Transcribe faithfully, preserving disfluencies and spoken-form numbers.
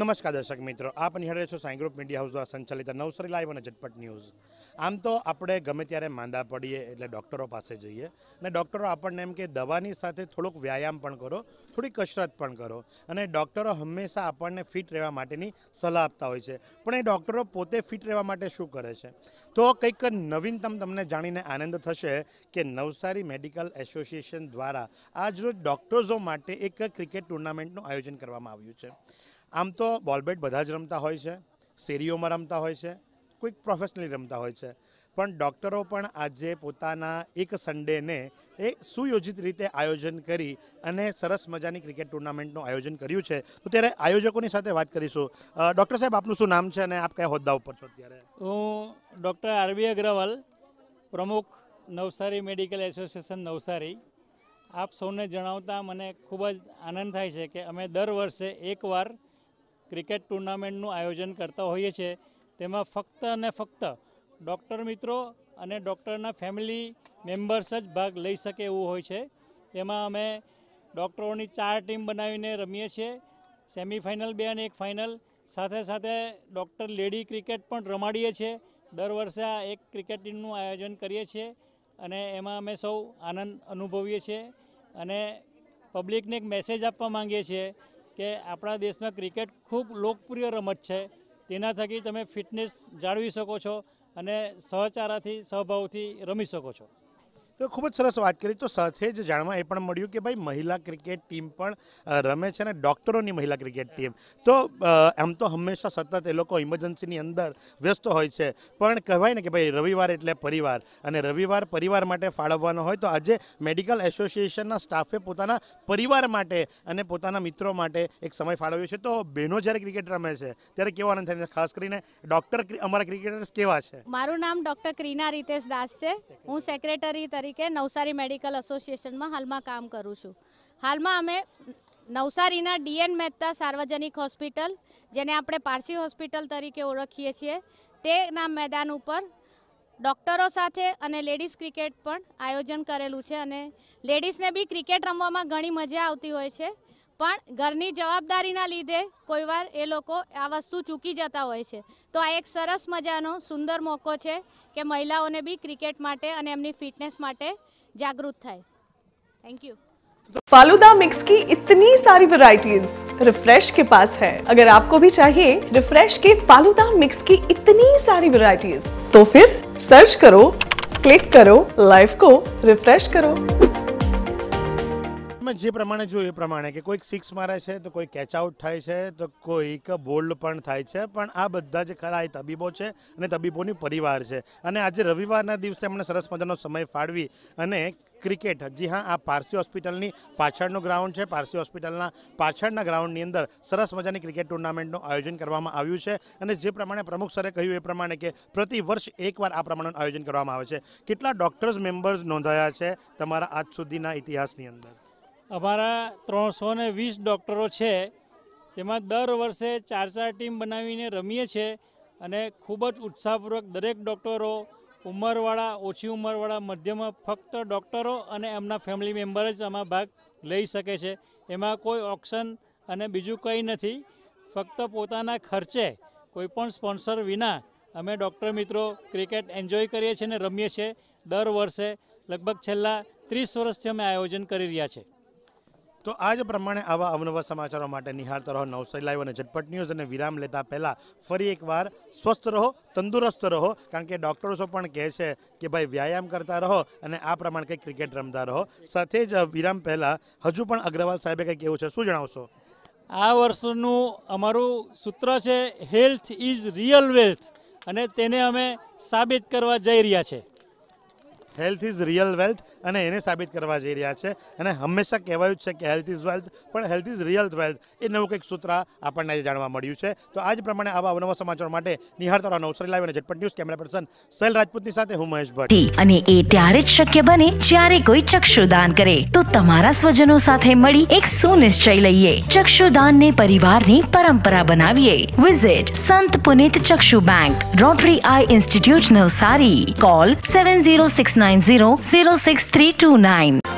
નમસ્કાર દર્શક મિત્રો, આપ નિહાળી છો સાઈ ગ્રુપ મીડિયા હાઉસ દ્વારા સંચાલિત નવસારી લાઈવ અને ઝટપટ ન્યૂઝ। આમ તો આપણે ગમે ત્યારે માંદા પડીએ એટલે ડૉક્ટરો પાસે જઈએ અને ડૉક્ટરો આપણને એમ કે દવાની સાથે થોડોક વ્યાયામ પણ કરો, થોડી કસરત પણ કરો અને ડૉક્ટરો હંમેશા આપણને ફિટ રહેવા માટેની સલાહ આપતા હોય છે। પણ એ ડૉક્ટરો પોતે ફિટ રહેવા માટે શું કરે છે? તો કંઈક નવીનતમ તમને જાણીને આનંદ થશે કે નવસારી મેડિકલ એસોસિએશન દ્વારા આજરોજ ડૉક્ટર્સો માટે એક ક્રિકેટ ટુર્નામેન્ટનું આયોજન કરવામાં આવ્યું છે। આમ તો બોલ બેટ બધા જ રમતા હોય છે, શેરીઓમાં રમતા હોય છે, કોઈક પ્રોફેશનલી રમતા હોય છે, પણ ડૉક્ટરો પણ આજે પોતાના એક સન્ડેને એ સુયોજિત રીતે આયોજન કરી અને સરસ મજાની ક્રિકેટ ટુર્નામેન્ટનું આયોજન કર્યું છે। તો ત્યારે આયોજકોની સાથે વાત કરીશું। ડૉક્ટર સાહેબ, આપનું શું નામ છે અને આપ કયા હોદ્દા ઉપર છો અત્યારે? હું ડૉક્ટર આરબી અગ્રવાલ, પ્રમુખ નવસારી મેડિકલ એસોસિએશન નવસારી। આપ સૌને જણાવતા મને ખૂબ જ આનંદ થાય છે કે અમે દર વર્ષે એકવાર ક્રિકેટ ટુર્નામેન્ટનું આયોજન કરતા હોઈએ છીએ। તેમાં ફક્ત અને ફક્ત ડૉક્ટર મિત્રો અને ડૉક્ટરના ફેમિલી મેમ્બર્સ જ ભાગ લઈ શકે એવું હોય છે। એમાં અમે ડૉક્ટરોની ચાર ટીમ બનાવીને રમીએ છીએ, સેમિફાઇનલ બે અને એક ફાઇનલ। સાથે સાથે ડૉક્ટર લેડી ક્રિકેટ પણ રમાડીએ છીએ। દર વર્ષે આ એક ક્રિકેટ ટીમનું આયોજન કરીએ છીએ અને એમાં અમે સૌ આનંદ અનુભવીએ છીએ અને પબ્લિકને એક મેસેજ આપવા માંગીએ છીએ કે આપણા દેશમાં ક્રિકેટ ખૂબ લોકપ્રિય રમત છે। તેના થકી તમે ફિટનેસ જાળવી શકો છો અને સહચારાથી સહભાવથી રમી શકો છો। તો ખૂબ જ સરસ વાત કરી। તો સાથે જ જાણવા એ પણ મળ્યું કે ભાઈ મહિલા ક્રિકેટ ટીમ પણ રમે છે અને ડૉક્ટરોની મહિલા ક્રિકેટ ટીમ તો એમ તો હંમેશા સતત એ લોકો ઇમરજન્સીની અંદર વ્યસ્ત હોય છે, પણ કહેવાય ને કે ભાઈ રવિવાર એટલે પરિવાર અને રવિવાર પરિવાર માટે ફાળવવાનો હોય તો આજે મેડિકલ એસોસિએશનના સ્ટાફે પોતાના પરિવાર માટે અને પોતાના મિત્રો માટે એક સમય ફાળવ્યો છે। તો બહેનો જ્યારે ક્રિકેટ રમે છે ત્યારે કેવો આનંદ થાય છે? ખાસ કરીને ડૉક્ટર અમારા ક્રિકેટર્સ કેવા છે? મારું નામ ડૉક્ટર ક્રીના રીતેશ દાસ છે। હું સેક્રેટરી તરીકે કે નવસારી મેડિકલ એસોસિએશનમાં હાલમાં કામ કરું છું। હાલમાં અમે નવસારીના ડીએન મહેતા સાર્વજનિક હોસ્પિટલ, જેને આપણે પારસી હોસ્પિટલ તરીકે ઓળખીએ છીએ, તેના મેદાન ઉપર ડૉક્ટરો સાથે અને લેડીઝ ક્રિકેટ પણ આયોજન કરેલું છે અને લેડીઝને બી ક્રિકેટ રમવામાં ઘણી મજા આવતી હોય છે, પણ ઘરની જવાબદારીના લીધે કોઈવાર એ લોકો આ વસ્તુ ચૂકી જતા હોય છે। તો આ એક સરસ મજાનો સુંદર મોકો છે કે મહિલાઓને બી ક્રિકેટ માટે અને એમની ફિટનેસ માટે જાગૃત થાય। Thank you. फालूदा मिक्स की इतनी सारी वैरायटीज रिफ्रेश के पास है। अगर आपको भी चाहिए रिफ्रेश के फालूदा मिक्स की इतनी सारी वैरायटीज, तो फिर सर्च करो, क्लिक करो, लाइफ को रिफ्रेश करो। જે પ્રમાણે જોયું એ પ્રમાણે કે કોઈક સિક્સ મારે છે તો કોઈ કેચ આઉટ થાય છે તો કોઈક બોલ્ડ પણ થાય છે, પણ આ બધા જે ખરા એ તબીબો છે અને તબીબોની પરિવાર છે અને આજે રવિવારના દિવસે એમણે સરસ મજાનો સમય ફાળવી અને ક્રિકેટ, જી હા, આ પારસી હોસ્પિટલની પાછળનું ગ્રાઉન્ડ છે, પારસી હોસ્પિટલના પાછળના ગ્રાઉન્ડની અંદર સરસ મજાની ક્રિકેટ ટુર્નામેન્ટનું આયોજન કરવામાં આવ્યું છે અને જે પ્રમાણે પ્રમુખ સરે કહ્યું એ પ્રમાણે કે પ્રતિ વર્ષ એકવાર આ પ્રમાણેનું આયોજન કરવામાં આવે છે। કેટલા ડૉક્ટર્સ મેમ્બર્સ નોંધાયા છે તમારા આજ સુધીના ઇતિહાસની અંદર? અમારા ત્રણસો ને વીસ ડૉક્ટરો છે, તેમાં દર વર્ષે ચાર ચાર ટીમ બનાવીને રમીએ છીએ અને ખૂબ જ ઉત્સાહપૂર્વક દરેક ડૉક્ટરો, ઉંમરવાળા, ઓછી ઉંમરવાળા, મધ્યમાં, ફક્ત ડૉક્ટરો અને એમના ફેમિલી મેમ્બર જ આમાં ભાગ લઈ શકે છે। એમાં કોઈ ઓપ્શન અને બીજું કંઈ નથી, ફક્ત પોતાના ખર્ચે કોઈપણ સ્પોન્સર વિના અમે ડૉક્ટર મિત્રો ક્રિકેટ એન્જોય કરીએ છીએ અને રમીએ છીએ દર વર્ષે। લગભગ છેલ્લા ત્રીસ વર્ષથી અમે આયોજન કરી રહ્યા છીએ। તો આ જ પ્રમાણે આવા અવનવા સમાચારો માટે નિહાળતા રહો નવસારી લાઈવ અને ઝટપટ ન્યૂઝ અને વિરામ લેતા પહેલાં ફરી એકવાર સ્વસ્થ રહો, તંદુરસ્ત રહો, કારણ કે ડૉક્ટરો પણ કહે છે કે ભાઈ વ્યાયામ કરતા રહો અને આ પ્રમાણે કંઈક ક્રિકેટ રમતા રહો। સાથે જ વિરામ પહેલાં હજુ પણ અગ્રવાલ સાહેબે કંઈક એવું છે, શું જણાવશો? આ વર્ષનું અમારું સૂત્ર છે હેલ્થ ઇઝ રિયલ વેલ્થ અને તેને અમે સાબિત કરવા જઈ રહ્યા છીએ। હેલ્થ ઇઝ રિયલ વેલ્થ અને એને સાબિત કરવા જઈ રહ્યા છે અને હંમેશા કહેવાયું જ છે કે હેલ્થ ઇઝ વેલ્થ, પણ હેલ્થ ઇઝ રિયલ વેલ્થ એ નવું કંઈક સૂત્ર આપણને જાણવા મળ્યું છે। તો આ જ પ્રમાણે આવા અવનવા સમાચારો માટે નિહાળતા રહો નવસારી લાઈવ અને ઝટપટ ન્યૂઝ। કેમેરા પર્સન સહેલ રાજપૂતની સાથે હું મહેશ ભટ્ટ। અને એ ત્યારે જ શક્ય બને જ્યારે કોઈ ચક્ષુદાન કરે। તો તમારા સ્વજનો સાથે મળી એક સુનિશ્ચય લઈએ, ચક્ષુદાનને પરિવારની પરંપરા બનાવીએ। Visit Sant Punit Chakshu bank, Rotary eye institute Navsari. Call seven zero six nine zero zero six three two nine.